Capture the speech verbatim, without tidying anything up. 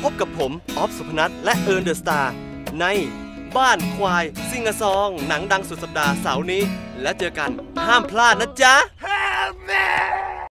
บกับผมออฟสุพนัทและเอิร์นเดอะสตาร์ในบ้านควายซิงกะซองหนังดังสุดสัปดาห์เสาร์นี้และเจอกันห้ามพลาดนะจ๊ะ